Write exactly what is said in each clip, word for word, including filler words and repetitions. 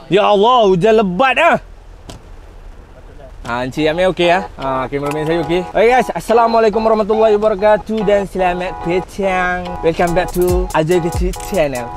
Ya Allah, hujan lebat ah. Ha, Encik Amir okey ya? Ha, kameraman saya okey. Okay guys, Assalamualaikum warahmatullahi wabarakatuh dan selamat petang. Welcome back to Ajaib Kecil Channel.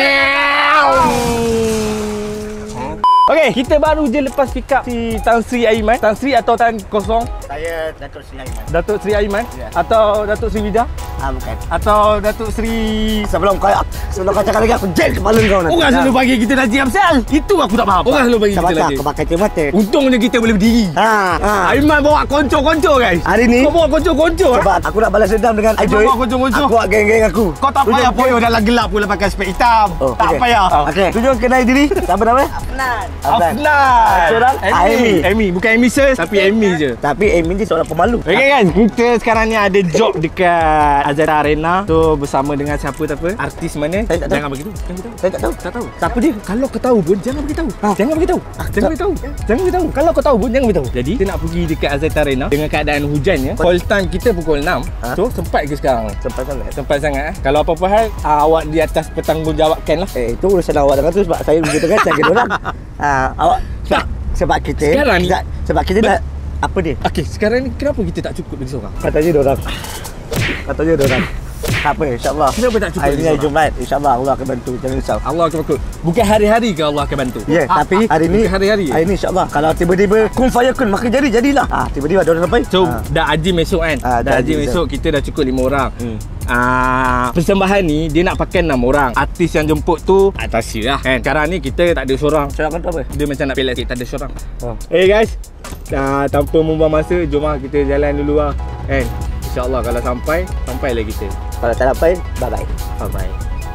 Okey, kita baru je lepas pick up si Tan Sri Aiman. Tan Sri atau Tan Kosong? Saya Datuk Sri Aiman. Datuk Sri Aiman? Ya. Atau Datuk Sri Wida? Ah, bukan. Atau Datuk Sri... Sebelum kau sebelum kau cakap lagi aku jel kepala kau nanti. Orang selalu bagi kita dah diam sel. Itu aku tak faham. Orang selalu bagi kita Sebab lagi. aku pakai cermata. Untungnya kita boleh berdiri. Ha, ha. Aiman bawa konco-konco guys. Hari ni Kau bawa konco-konco. sebab aku nak balas dendam dengan Aiman Ajoy. bawa konco-konco. Aku buat geng-geng aku. Kau tak payah poyo dalam gelap pula pakai spek hitam. Oh, tak okay. payah. Okey. Tunjuk kenal diri. Siapa nama? Afnan. Afnan. Seorang Amy. Amy, bukan Amy sis, tapi Amy je. Tapi Amy ni seorang pemalu. Okey kan, kita sekarang ni ada job dekat Azaira Arena. So bersama dengan siapa tak apa? Artis mana? Saya tak tahu. Jangan bagi tahu. Jangan bagi tahu. Saya tak tahu. Tak tahu. Siapa dia? Kalau kau tahu pun jangan bagi tahu. Ha. Jangan bagi tahu. Ah, Jangan bagi tahu. Jangan bagi tahu. Kalau kau tahu pun jangan bagi tahu. Jadi kita nak pergi dekat Azaira Arena dengan keadaan hujan ya. Call time kita pukul enam. Ha? So sempat ke sekarang? Sempat sangat. Sempat sangat eh. Kalau apa-apa hal uh, awak di atas bertanggungjawabkan lah. Eh, itu urusan awak dengan tu sebab saya begitu kan jaga orang. Ah, awak sebab, sebab kita Sekarang ni- kita, sebab kita dah apa dia? Okey, sekarang ni kenapa kita tak cukup lagi seorang? Katanya dia orang. Katanya dia orang. Tak apa, insya-Allah. Kenapa tak cukup Hari lagi ni hari seorang? Jumaat, insya-Allah Allah akan bantu, jangan risau. Allah akan bantu. Bukan hari-hari ke Allah akan bantu? Ya, Ah, tapi ah, hari ni bukan hari-hari. Hari ni insya-Allah kalau tiba-tiba kun fayakun maka jadi jadilah. Ah, tiba-tiba ada orang sampai. So, ah. dah ajim esok kan? Ah, dah dah ajim ajim esok kita dah cukup lima orang. Hmm. Ah, persembahan ni dia nak pakai enam orang. Artis yang jemput tu Atasya lah kan. Sekarang ni kita tak ada seorang. Seorang tu apa? Dia macam nak pelat sikit, tak ada seorang. Oh. Eh hey guys, ah, tanpa membuang masa, jom lah kita jalan dulu lah kan. InsyaAllah kalau sampai, sampailah kita. Kalau tak dapat, bye-bye. Bye-bye.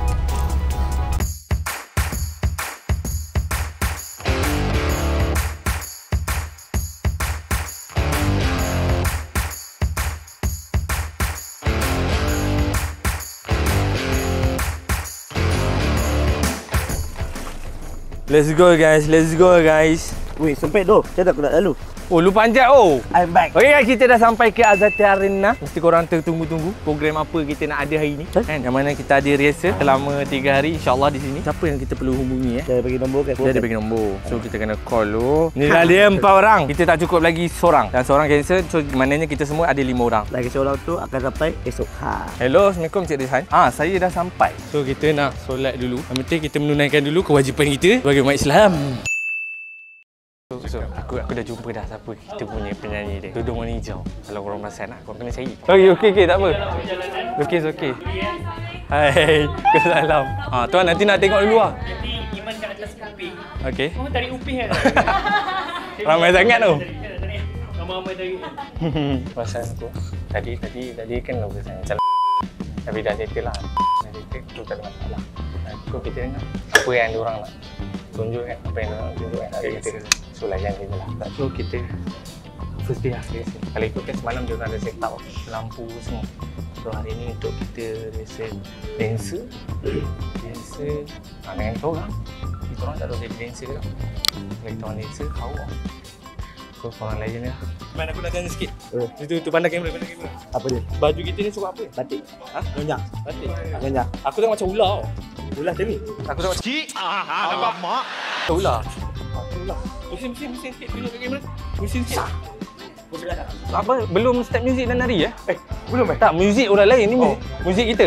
Let's go guys, let's go guys. Weh, sempit tu. Macam mana aku nak lalu? Oh, lu panjat oh. I'm back. Okey guys, kita dah sampai ke Azaira Arena. Mesti korang tertunggu-tunggu program apa kita nak ada hari ni. Eh? Kan? Yang mana kita ada rehearsal selama tiga hari insya-Allah di sini. Siapa yang kita perlu hubungi eh? Dia bagi nombor kan? Dia ada bagi nombor. So kita kena call dulu. Ni dah dia empat orang. Kita tak cukup lagi seorang. Dan seorang cancel. So maknanya kita semua ada lima orang. Lagi seorang tu akan sampai esok. Ha. Hello, Assalamualaikum Cik Rizhan. Ah, saya dah sampai. So kita nak solat dulu. Yang penting kita menunaikan dulu kewajipan kita sebagai umat Islam. So, so aku aku dah jumpa dah siapa kita punya penyanyi dia. Tudung warna hijau. Kalau korang perasan nak, korang kena cari. Okey, okey, okey, tak apa. Okey, okey. Hai, kesalam. Ah, tuan nanti nak tengok dulu ah. Jadi Iman kat atas upih. Okey. Kamu tarik upih kan? Ramai sangat tu. Ramai-ramai tarik. Perasaan aku tadi tadi tadi kan kau pesan macam tapi dah settle lah. Dah settle tu tak ada masalah. Aku kita dengar apa yang diorang nak tunjuk kan, apa yang diorang tunjuk kan. Okay, kita so layan je lah. So kita first day lah. Kalau ikut kan semalam diorang ada set up lampu semua. So hari ni untuk kita rehearsal dancer. Dancer ha, dengan kita orang. Kita orang tak tahu jadi dancer ke tak. Kalau kita orang dancer, kau lah. So korang layan lah. Man, aku nak tanya sikit. Eh. Itu tu pandang kamera, pandang kamera. Apa dia? Baju kita ni suka apa? Batik. Ha? Nyonya. Batik. Nyonya. Aku tengok macam ular tau. Ulah macam ni. Aku tengok macam cik. Ah, nampak mak. Ular. Ah, ular. Musim musim musim sikit tunjuk kat kamera. Musim sikit. Apa? Belum start muzik dan nari eh? Eh, belum eh? Tak, muzik orang lain ni muzik. Muzik kita.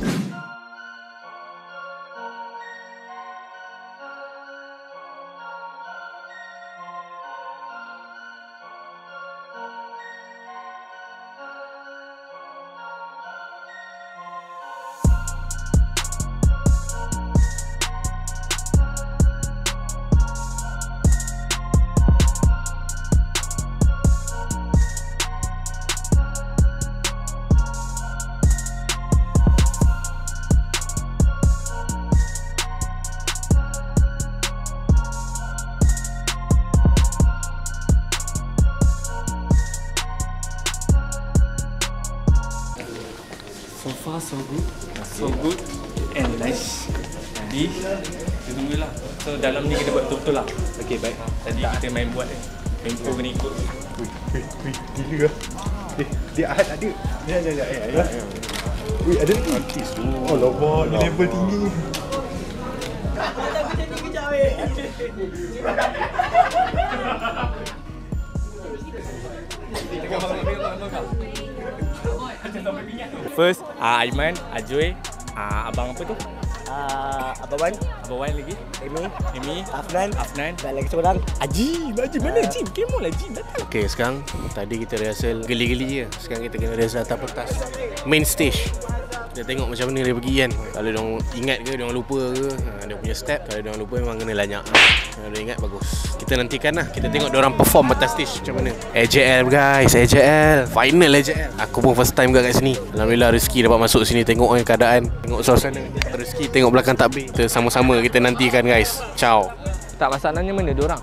So far so good. So good and nice. Jadi kita tunggulah. So dalam ni kita buat betul-betul lah. Okey baik. Tadi kita main buat eh. Tempo kena ikut. Wih, wih, wih, gila ke? Eh, dia Ahad ada. Ya, ya, ya, ya, ya. Wih, ada lagi. Artis tu. Oh, lama, ni level tinggi. Tapi jadi kejap weh. First, uh, Aiman, Ajoy, uh, abang apa tu? Ah, Abang Wan, Abang Wan lagi, Amy, Amy, Afnan, Afnan, dan lagi seorang. Ajim, Ajim mana Ajim? Kemo lah Ajim datang. Okay, sekarang tadi kita rehearsal geli-geli je. Sekarang kita kena rehearsal atas pentas main stage. Kita tengok macam mana dia pergi kan. Kalau dia orang ingat ke, dia orang lupa ke, ha, dia punya step. Kalau dia orang lupa memang kena lanyak. Kalau dia ingat bagus. Kita nantikan lah. Kita tengok dia orang perform atas stage macam mana. A J L guys, A J L. Final A J L. Aku pun first time kat sini. Alhamdulillah rezeki dapat masuk sini tengok kan keadaan, tengok suasana. Rezeki tengok belakang takbir. Kita sama-sama kita nantikan guys. Ciao. Tak masalahnya mana dia orang?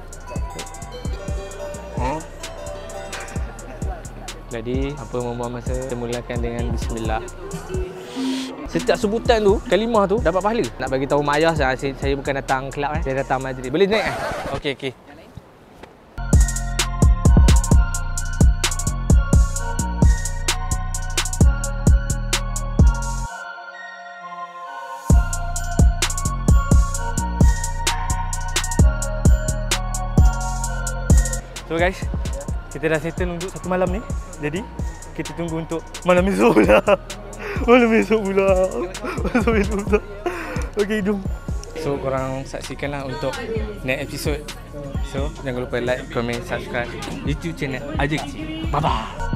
Hmm? Jadi, apa membuang masa, kita mulakan dengan bismillah. Setiap sebutan tu, kalimah tu dapat pahala. Nak bagi tahu mak ayah saya, saya bukan datang kelab eh. Saya datang majlis. Boleh naik eh? Okey, okey. So guys, kita dah settle untuk satu malam ni. Jadi, kita tunggu untuk malam esok pula. Malam esok pula. Malam esok pula. Okey, jom. So, korang saksikanlah untuk next episode. So, jangan lupa like, comment, subscribe YouTube channel Aja Kecil. Bye-bye.